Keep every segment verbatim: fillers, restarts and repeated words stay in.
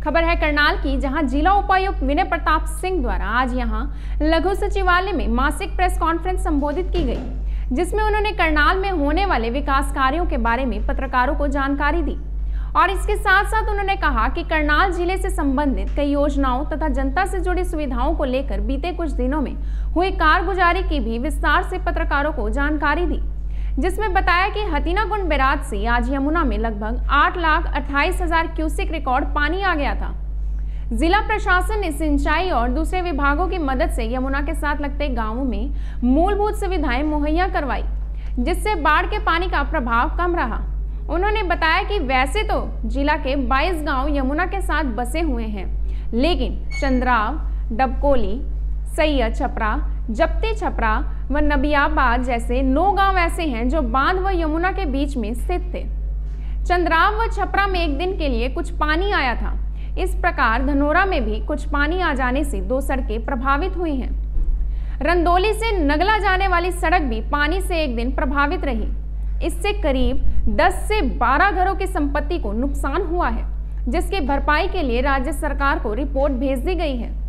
खबर है करनाल की, जहां जिला उपायुक्त विनय प्रताप सिंह द्वारा आज यहां लघु सचिवालय में मासिक प्रेस कॉन्फ्रेंस संबोधित की गई, जिसमें उन्होंने करनाल में होने वाले विकास कार्यों के बारे में पत्रकारों को जानकारी दी। और इसके साथ साथ उन्होंने कहा कि करनाल जिले से संबंधित कई योजनाओं तथा जनता से जुड़ी सुविधाओं को लेकर बीते कुछ दिनों में हुई कारगुजारी की भी विस्तार से पत्रकारों को जानकारी दी, जिसमें बताया कि हथीनाकुंड बैराज से आज यमुना में लगभग आठ लाख अट्ठाईस हजार क्यूसेक रिकॉर्ड पानी आ गया था। जिला प्रशासन ने सिंचाई और दूसरे विभागों की मदद से यमुना के साथ लगते गांवों में मूलभूत सुविधाएं मुहैया करवाई, जिससे बाढ़ के पानी का प्रभाव कम रहा। उन्होंने बताया कि वैसे तो जिला के बाईस गांव यमुना के साथ बसे हुए हैं, लेकिन चंद्राव, डबकोली, सैयद छपरा, जप्ती छपरा व नबियाबाद जैसे नौ गांव ऐसे हैं जो बांध व यमुना के बीच में स्थित थे। चंद्राव व छपरा में एक दिन के लिए कुछ पानी आया था। इस प्रकार धनोरा में भी कुछ पानी आ जाने से दो सड़कें प्रभावित हुई हैं। रंदोली से नगला जाने वाली सड़क भी पानी से एक दिन प्रभावित रही। इससे करीब दस से बारह घरों की संपत्ति को नुकसान हुआ है, जिसकी भरपाई के लिए राज्य सरकार को रिपोर्ट भेज दी गई है।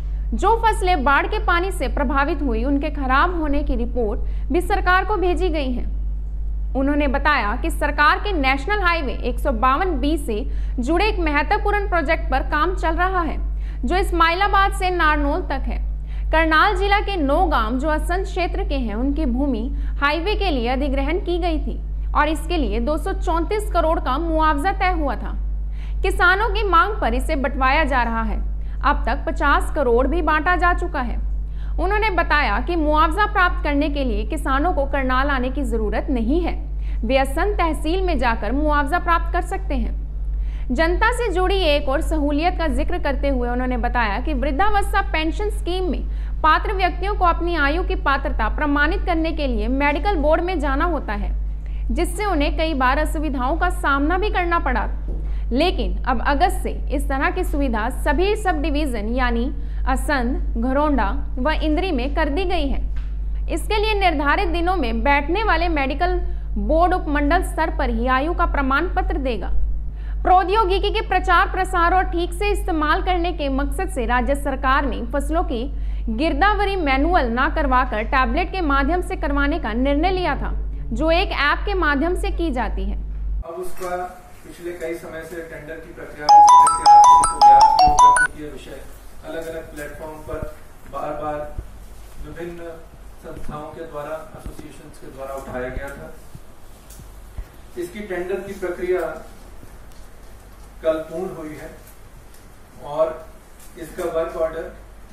जो फसलें बाढ़ के पानी से प्रभावित हुई, उनके खराब होने की रिपोर्ट भी सरकार को भेजी गई है। उन्होंने बताया कि सरकार के नेशनल हाईवे एक सौ बावन बी से जुड़े एक महत्वपूर्ण प्रोजेक्ट पर काम चल रहा है, जो इस्माइलाबाद से नारनौल तक है। करनाल जिला के नौ गांव जो असंध क्षेत्र के हैं, उनकी भूमि हाईवे के लिए अधिग्रहण की गई थी और इसके लिए दो सौ चौंतीस करोड़ का मुआवजा तय हुआ था। किसानों की मांग पर इसे बंटवाया जा रहा है। अब तक पचास करोड़ भी बांटा जा चुका है। उन्होंने बताया कि मुआवजा प्राप्त करने के लिए किसानों को करनाल आने की जरूरत नहीं है, वे असंध तहसील में जाकर मुआवजा प्राप्त कर सकते हैं। जनता से जुड़ी एक और सहूलियत का जिक्र करते हुए उन्होंने बताया कि वृद्धावस्था पेंशन स्कीम में पात्र व्यक्तियों को अपनी आयु की पात्रता प्रमाणित करने के लिए मेडिकल बोर्ड में जाना होता है, जिससे उन्हें कई बार असुविधाओं का सामना भी करना पड़ा। लेकिन अब अगस्त से इस तरह की सुविधा सभी सब डिवीजन यानी असंध, घरोंडा व इंद्री में कर दी गई है। इसके लिए निर्धारित दिनों में बैठने वाले मेडिकल बोर्ड उपमंडल स्तर पर ही आयु का प्रमाण पत्र देगा। प्रौद्योगिकी के प्रचार प्रसार और ठीक से इस्तेमाल करने के मकसद से राज्य सरकार ने फसलों की गिरदावरी मैनुअल ना करवाकर टैबलेट के माध्यम से करवाने का निर्णय लिया था, जो एक ऐप के माध्यम से की जाती है। अब उसका पिछले कई समय से टेंडर की प्रक्रिया में विषय अलग अलग प्लेटफॉर्म पर बार बार विभिन्न संस्थाओं के द्वारा, एसोसिएशंस के द्वारा उठाया गया था। इसकी टेंडर की प्रक्रिया कल पूर्ण हुई है और इसका वर्क ऑर्डर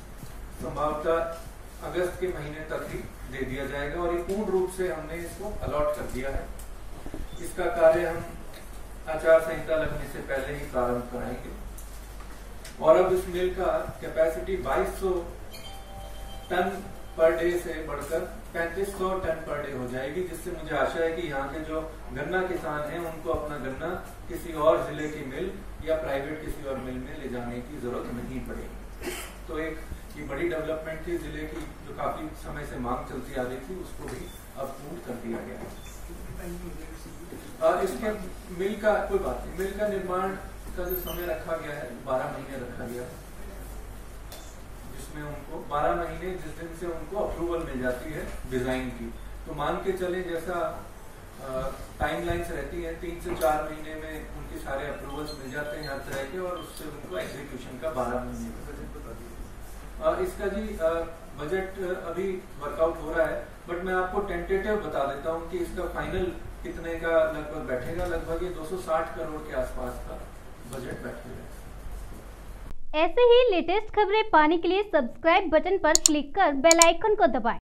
संभवतः अगस्त के महीने तक ही दे दिया जाएगा और ये पूर्ण रूप से हमने इसको अलॉट कर दिया है। इसका कार्य हम आचार संहिता लगने से पहले ही प्रारंभ कराएंगे और अब इस मिल का कैपेसिटी बाईस सौ टन पर डे से बढ़कर पैंतीस सौ टन पर डे हो जाएगी, जिससे मुझे आशा है कि यहाँ के जो गन्ना किसान हैं उनको अपना गन्ना किसी और जिले की मिल या प्राइवेट किसी और मिल में ले जाने की जरूरत नहीं पड़ेगी। तो एक ये बड़ी डेवलपमेंट थी जिले की, जो काफी समय से मांग चलती आ रही थी, उसको भी अब पूर्ण कर दिया गया है। इसके मिल का कोई बात नहीं, मिल का निर्माण का जो समय रखा गया है बारह महीने रखा गया है, जिसमें उनको बारह महीने जिस दिन से उनको अप्रूवल मिल जाती है डिजाइन की, तो मान के चले जैसा टाइमलाइंस रहती है तीन से चार महीने में उनके सारे अप्रूवल्स मिल जाते हैं हर तरह के, और उससे उनको एग्जीक्यूशन का बारह महीने का बजट बता दिया। इसका जी बजट अभी वर्कआउट हो रहा है, बट मैं आपको टेंटेटिव बता देता हूँ कि इसका फाइनल कितने का लगभग बैठेगा। लगभग ये दो सौ साठ करोड़ के आसपास का बजट बैठेगा। ऐसे ही लेटेस्ट खबरें पाने के लिए सब्सक्राइब बटन पर क्लिक कर बेल आइकन को दबाएं।